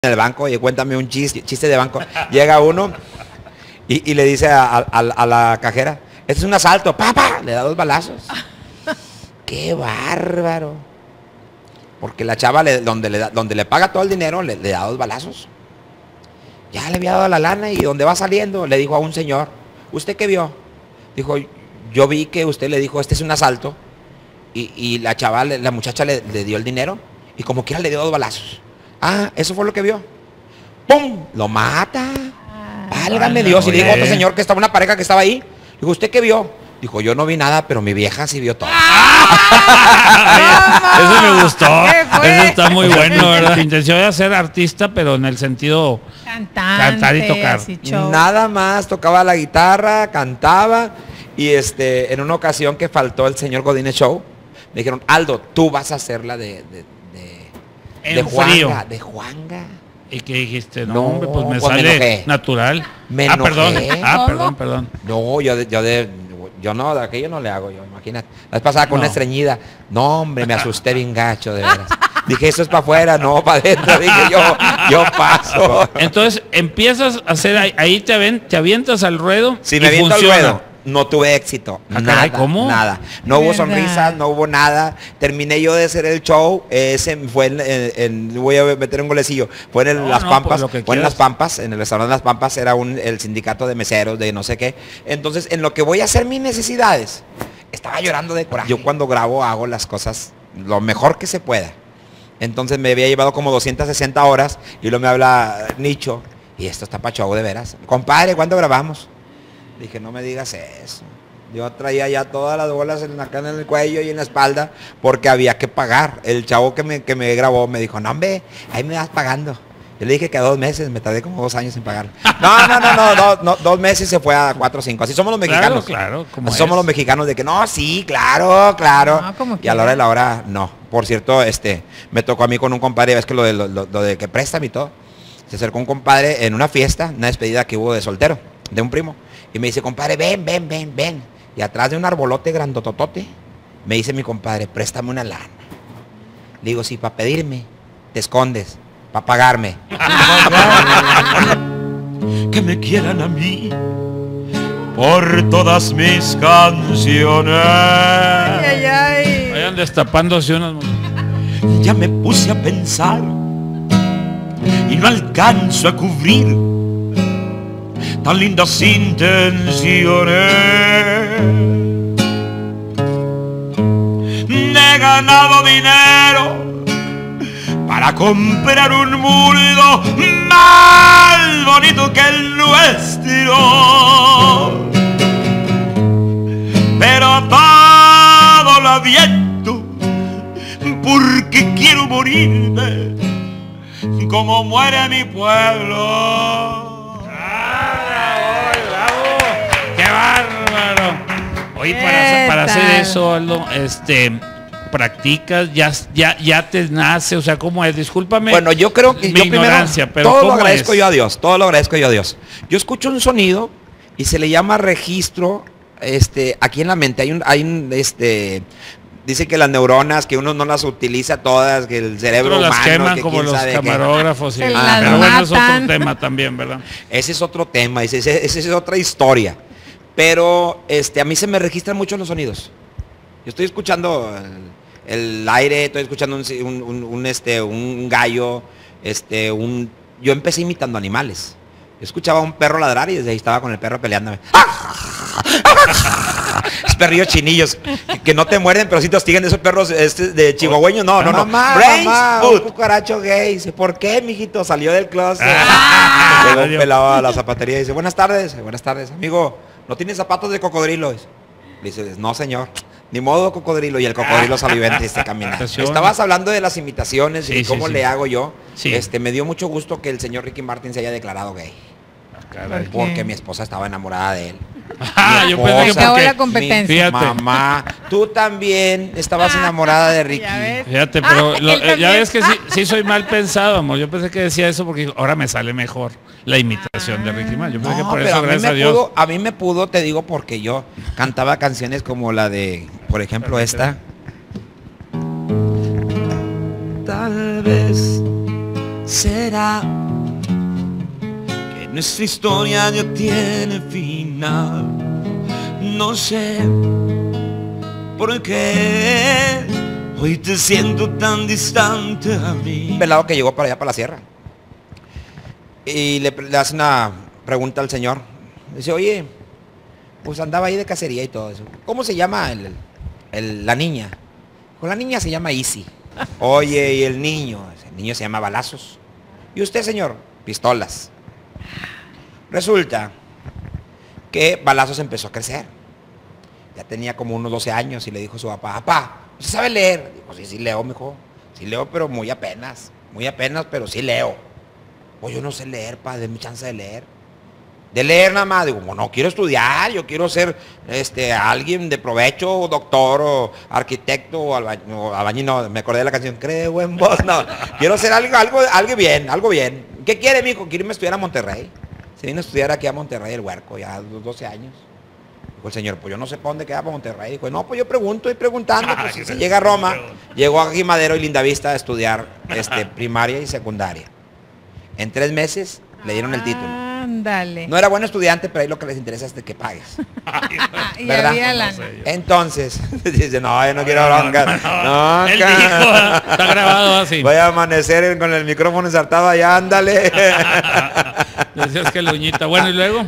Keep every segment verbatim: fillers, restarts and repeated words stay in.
en el banco y cuéntame un chiste, chiste de banco. Llega uno y, y le dice a, a, a la cajera, este es un asalto, papá, le da dos balazos. Qué bárbaro. Porque la chava le, donde, le da, donde le paga todo el dinero le, le da dos balazos. Ya le había dado la lana y donde va saliendo le dijo a un señor, ¿usted qué vio? Dijo, yo vi que usted le dijo, este es un asalto. Y, y la chava, la muchacha le, le dio el dinero y como quiera le dio dos balazos. Ah, eso fue lo que vio. ¡Pum! Lo mata. Válgame Dios. Y le dijo a otro señor que estaba una pareja que estaba ahí. Dijo, ¿usted qué vio? Dijo, yo no vi nada, pero mi vieja sí vio todo. Eso me gustó. Eso está muy bueno, ¿verdad? La intención era ser artista, pero en el sentido Cantante, cantar y tocar. Nada más, tocaba la guitarra, cantaba. Y este, en una ocasión que faltó el señor Godínez Show, me dijeron, Aldo, tú vas a hacer la de, de, de, de Juanga, de Juanga. ¿Y qué dijiste? No, no hombre, pues me pues sale me natural. Me ah, perdón. Ah, ¿Cómo? perdón, perdón. No, yo de, yo de, yo no, de aquello no le hago yo, imagínate. La vez pasada con No. una estreñida, no hombre, me asusté bien gacho, de veras. Dije, eso es para afuera, no para adentro. Dije, yo, yo paso. Entonces empiezas a hacer, ahí, ahí te, aven, te avientas al ruedo. Si y me aviento al funciona. ruedo, no tuve éxito. Ah, Nada, caray, ¿cómo? Nada. No De hubo verdad. sonrisas, no hubo nada. Terminé yo de hacer el show. Ese fue en, en- en- voy a meter un golecillo. Fue en el- No, Las no, Pampas. pues lo que Fue en quieras. Las Pampas, en el restaurante Las Pampas, era un, el sindicato de meseros, de no sé qué. Entonces, en lo que voy a hacer mis necesidades, estaba llorando de coraje. Yo cuando grabo hago las cosas lo mejor que se pueda. Entonces me había llevado como doscientas sesenta horas y luego me habla Nicho. Y esto está pa' show de veras. Compadre, ¿cuándo grabamos? Dije, no me digas eso. Yo traía ya todas las bolas en, acá en el cuello y en la espalda porque había que pagar. El chavo que me, que me grabó me dijo, no hombre, ahí me vas pagando. Yo le dije que a dos meses, me tardé como dos años en pagar. No, no, no, no, no, no, dos meses se fue a cuatro o cinco. Así somos los mexicanos. Claro, claro. como Así somos es. los mexicanos de que no, sí, claro, claro. No, como y a la quiera. hora de la hora, no. Por cierto, este, me tocó a mí con un compadre, ves que lo de, lo, lo- lo de que préstame y todo. Se acercó un compadre en una fiesta, una despedida que hubo de soltero, de un primo. Y me dice, compadre, ven, ven, ven, ven. Y atrás de un arbolote grandototote, me dice mi compadre, préstame una lana. Le digo, sí, para pedirme, te escondes, para pagarme. Que me quieran a mí por todas mis canciones. Ay, ay, ay. Vayan destapándose unas. Ya me puse a pensar y no alcanzo a cubrir tan lindas intenciones. He ganado dinero para comprar un mundo más bonito que el nuestro, pero todo lo aviento porque quiero morirme como muere mi pueblo. ¡Qué bárbaro! Oye, para, para hacer eso, Aldo, este, practicas, ya, ya, ya te nace, o sea, ¿cómo es? Discúlpame. Bueno, yo creo que mi yo primero, ignorancia, pero todo lo ¿cómo agradezco es? yo a Dios, todo lo agradezco yo a Dios. Yo escucho un sonido y se le llama registro, este, aquí en la mente hay un, hay un, este, dice que las neuronas, que uno no las utiliza todas, que el cerebro Otros las humano, queman que como quién los sabe qué. camarógrafos. Y, Se ah, las pero bueno, es otro matan. tema también, ¿verdad? Ese es otro tema, ese, ese- ese es otra historia. Pero este, a mí se me registran mucho los sonidos. Yo estoy escuchando el, el aire, estoy escuchando un, un- un- un, este, un gallo, este, un, yo empecé imitando animales. Yo escuchaba a un perro ladrar y desde ahí estaba con el perro peleándome. Es perrillos chinillos que, que no te muerden, pero sí te hostigan de esos perros este, de chihuahueños. No, no, no. Mamá, Brains, mamá, food. Uh. Un cucaracho gay. Dice, ¿por qué, mijito? Salió del closet. Ah. Llegó un pelado a la zapatería y dice, buenas tardes, buenas tardes, amigo. ¿No tiene zapatos de cocodrilo? Le dice, no, señor. Ni modo cocodrilo. Y el cocodrilo salió y este caminando. Imitación. Estabas hablando de las imitaciones y Sí, de cómo sí, sí. le hago yo. Sí. Este, me dio mucho gusto que el señor Ricky Martin se haya declarado gay. Caray. ¿Por Porque qué? mi esposa estaba enamorada de él. Ah, Mi yo pensé que esposa, Acabó porque- la competencia. mi Fíjate. mamá, tú también estabas enamorada de Ricky. Ya ves. Fíjate, pero Ah, lo- él eh, ya también. ves que sí, sí soy mal pensado, amor. Yo pensé que decía eso porque ahora me sale mejor la imitación de Ricky Martin. Yo pensé No, que por pero eso, a mí, gracias me a Dios. pudo, a mí me pudo, te digo, porque yo cantaba canciones como la de, por ejemplo, esta. Tal vez será que nuestra historia ya tiene final. No sé por qué hoy te siento tan distante a mí. Un pelado que llegó para allá, para la sierra. Y le, le hace una pregunta al señor. Dice, oye, pues andaba ahí de cacería y todo eso. ¿Cómo se llama el, el- la niña? Pues la niña se llama Easy. Oye, ¿y el niño? El niño se llama Balazos. ¿Y usted, señor? Pistolas. Resulta que Balazos empezó a crecer. Ya tenía como unos doce años y le dijo a su papá, papá, ¿usted sabe leer? Dijo, sí, sí leo, mijo. Sí leo, pero muy apenas. Muy apenas, pero sí leo. Pues yo no sé leer, pa, denme chance de leer. De leer nada más. Digo, bueno, no quiero estudiar, yo quiero ser este, alguien de provecho, doctor, o arquitecto, o albañil, o albañil, no, me acordé de la canción, creo en vos, no. Quiero ser algo, algo, algo bien, algo bien. ¿Qué quiere, mijo? Quiero irme a estudiar a Monterrey. Se vino a estudiar aquí a Monterrey, el huerco, ya a los doce años. Dijo el señor, pues yo no sé para dónde queda para Monterrey. Dijo, no, pues yo pregunto y preguntando, pues si se llega a Roma, llegó a Madero y Lindavista a estudiar este, primaria y secundaria. En tres meses le dieron el título. Ándale. No era buen estudiante, pero ahí lo que les interesa es de que pagues. Y ¿verdad? había No lana. sé yo. Entonces, dice, no, yo no quiero bronca. No, Él ca- dijo, está grabado así. Voy a amanecer con el micrófono ensartado allá, ándale. Decías que la uñita. Bueno, y luego.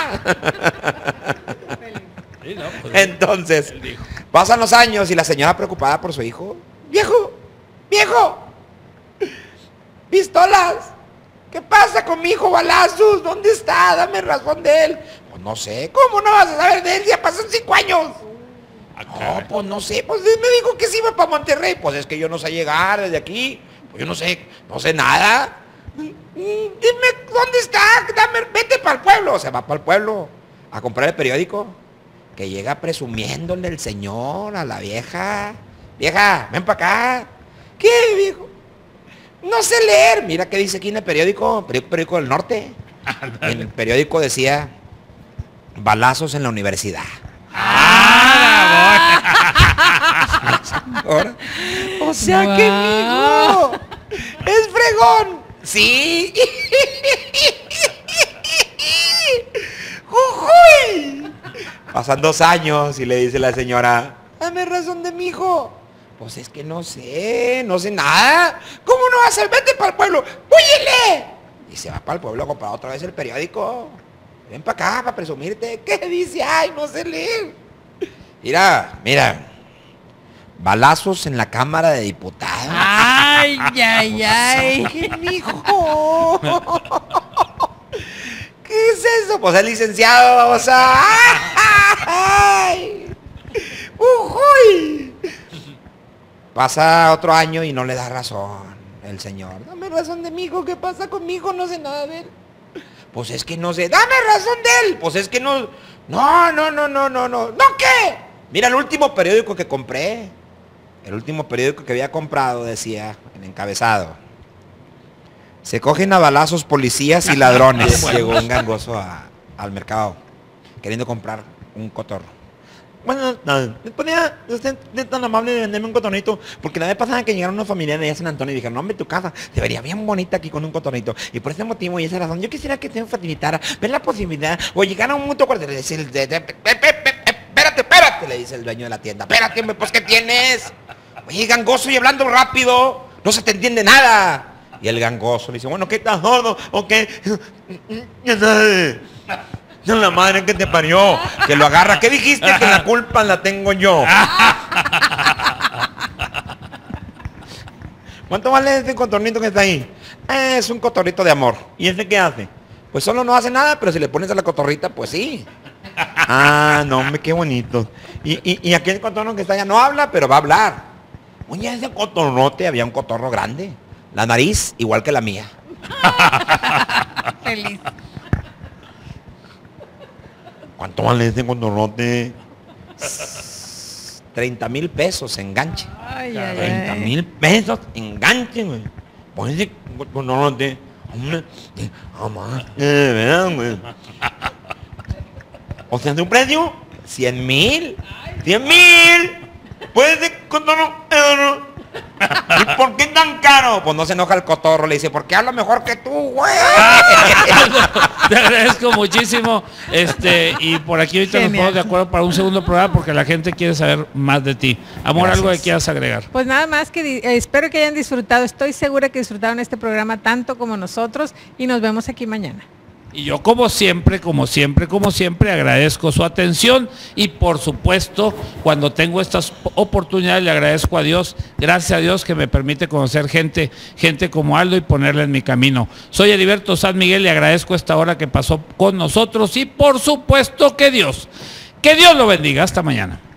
Sí, no, pues, Entonces, él dijo. pasan los años y la señora preocupada por su hijo. Viejo, viejo, pistolas. ¿Qué pasa con mi hijo Balazos? ¿Dónde está? Dame razón de él. Pues no sé. ¿Cómo no vas a saber de él? Ya pasan cinco años. No, pues no sé. Pues él me dijo que sí iba para Monterrey. Pues es que yo no sé llegar desde aquí. Pues yo no sé, no sé nada. Mm, Dime, ¿dónde está? Dame, vete para el pueblo. Se va para el pueblo a comprar el periódico. Que llega presumiéndole el señor a la vieja. Vieja, ven para acá. ¿Qué, viejo? No sé leer. Mira qué dice aquí en el periódico, periódico, periódico del norte. En el periódico decía, balazos en la universidad. Ahora, o sea Wow. que mijo, es fregón. Sí. Jujuy. Pasan dos años y le dice la señora, dame razón de mi hijo. Pues es que no sé, no sé nada. ¿Cómo no vas a hacer? Vete para el pueblo. ¡Púyele! Y se va para el pueblo a comprar otra vez el periódico. Ven para acá para presumirte. ¿Qué dice? Ay, no sé leer. Mira, mira. Balazos en la Cámara de Diputados. Ay, ay, ay. ¿Qué, mijo? ¿Qué es eso? Pues es licenciado, o sea. ¡Ay! ¡Ujuy! Pasa otro año y no le da razón el señor. Dame razón de mi hijo, ¿qué pasa con mi hijo? No sé nada de él. Pues es que no sé. Dame razón de él. Pues es que no. No, no, no, no, no, no. ¿No qué? Mira el último periódico que compré. El último periódico que había comprado decía, en encabezado, se cogen a balazos policías y ladrones. Llegó un gangoso a- al mercado queriendo comprar un cotorro. Bueno, no, ¿me ponía usted es tan amable de venderme un cotorrito? Porque la vez pasada que llegaron unos familiares de San Antonio y dijeron, no, hombre, tu casa se vería bien bonita aquí con un cotorrito. Y por ese motivo y esa razón, yo quisiera que usted me facilitara ver la posibilidad o llegar a un mutuo acuerdo. Le dice el de- de- pe- pe- pe- pe- espérate, espérate, le dice el dueño de la tienda. Espérate, hombre, pues, ¿qué tienes? Oye, gangoso y hablando rápido, no se te entiende nada. Y el gangoso le dice, bueno, ¿qué estás sordo? ¿O qué? Ya sabes. No, la madre que te parió, que lo agarra. ¿Qué dijiste? Que la culpa la tengo yo. ¿Cuánto vale ese cotorrito que está ahí? Eh, es un cotorrito de amor. ¿Y ese qué hace? Pues solo no hace nada, pero si le pones a la cotorrita, pues sí. Ah, no, hombre, qué bonito. Y, y, y aquel cotorro que está allá no habla, pero va a hablar. Oye, ese cotorrote, había un cotorro grande. La nariz igual que la mía. Feliz. ¿Cuánto vale ese cotorrote? treinta mil pesos enganche. Ay, ay, treinta ay. mil pesos enganche, güey. Por ese cotorrote. Hombre, de- amar, de verdad, güey. O sea, ¿su precio? cien mil. cien mil. Puede ser cotorro. ¿por qué tan caro? Pues no se enoja el cotorro, le dice, porque hablo mejor que tú, güey. Te agradezco muchísimo. Este, y por aquí ahorita nos Genial. ponemos de acuerdo para un segundo programa porque la gente quiere saber más de ti. Amor, Gracias. algo que quieras agregar. Pues nada más que di- eh, espero que hayan disfrutado. Estoy segura que disfrutaron este programa tanto como nosotros y nos vemos aquí mañana. Y yo como siempre, como siempre, como siempre, agradezco su atención y por supuesto, cuando tengo estas oportunidades le agradezco a Dios, gracias a Dios que me permite conocer gente, gente como Aldo y ponerla en mi camino. Soy Heriberto San Miguel y agradezco esta hora que pasó con nosotros y por supuesto que Dios, que Dios lo bendiga. Hasta mañana.